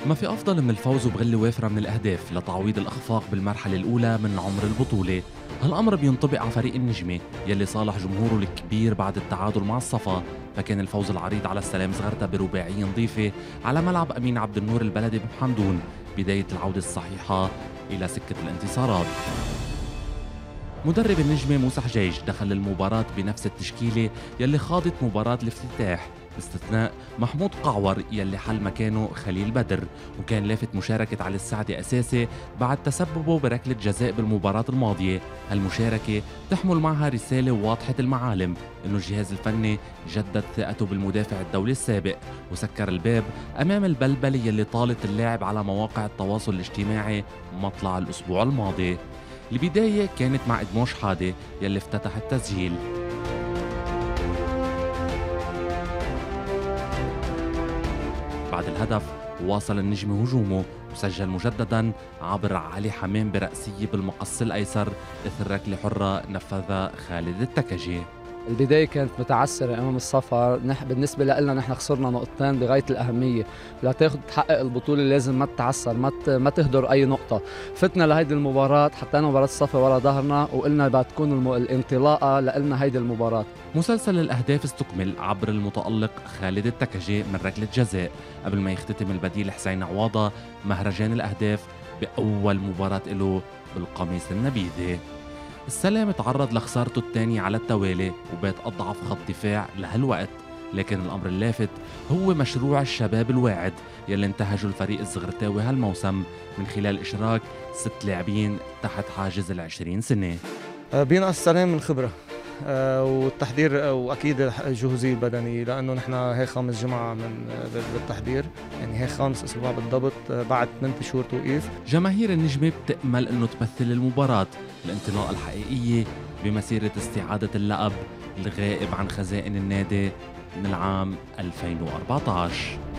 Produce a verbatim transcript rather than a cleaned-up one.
ما في أفضل من الفوز بغلة وافرة من الأهداف لتعويض الأخفاق بالمرحلة الأولى من عمر البطولة. هالأمر بينطبق على فريق النجمة يلي صالح جمهوره الكبير بعد التعادل مع الصفا، فكان الفوز العريض على السلام زغرتا برباعية نظيفة على ملعب أمين عبد النور البلدي بحمدون، بداية العودة الصحيحة إلى سكة الانتصارات. مدرب النجمة موسى حجيج دخل المباراة بنفس التشكيلة يلي خاضت مباراة الافتتاح، باستثناء محمود قعور يلي حل مكانه خليل بدر، وكان لافت مشاركة علي السعدي أساسي بعد تسببه بركلة جزاء بالمباراة الماضية. هالمشاركة تحمل معها رسالة واضحة المعالم إنه الجهاز الفني جدد ثقته بالمدافع الدولي السابق، وسكر الباب أمام البلبلة يلي طالت اللاعب على مواقع التواصل الاجتماعي مطلع الأسبوع الماضي. البداية كانت مع إدمو شحادة يلي افتتح التسجيل. بعد الهدف واصل النجم هجومه وسجل مجددا عبر علي حمام برأسية بالمقص الأيسر إثر ركلة حرة نفذها خالد التكجي. البداية كانت متعثرة أمام الصفا، نح بالنسبة لنا نحن خسرنا نقطتين بغاية الأهمية، لتاخذ تحقق البطولة لازم ما تتعثر، ما ما تهدر أي نقطة. فتنا لهيدي المباراة، حطينا مباراة الصفا ورا ظهرنا وقلنا بدها تكون الم... الانطلاقة لنا هيدي المباراة. مسلسل الأهداف استكمل عبر المتألق خالد التكجي من ركلة جزاء قبل ما يختتم البديل حسين عواضة مهرجان الأهداف بأول مباراة له بالقميص النبيذي. السلام تعرض لخسارته الثانية على التوالي وبات أضعف خط دفاع لهالوقت، لكن الأمر اللافت هو مشروع الشباب الواعد يلي انتهجه الفريق الزغرتاوي هالموسم من خلال إشراك ست لاعبين تحت حاجز العشرين سنة. بينقص السلام من خبرة والتحضير واكيد الجهوزيه البدنيه، لانه نحن هي خامس جمعه من بالتحضير، يعني هي خامس اسبوع بالضبط بعد ثمان شهور توقيف. جماهير النجمه بتامل انه تمثل المباراه الانطلاقه الحقيقيه بمسيره استعاده اللقب الغائب عن خزائن النادي من العام ألفين وأربعة عشر.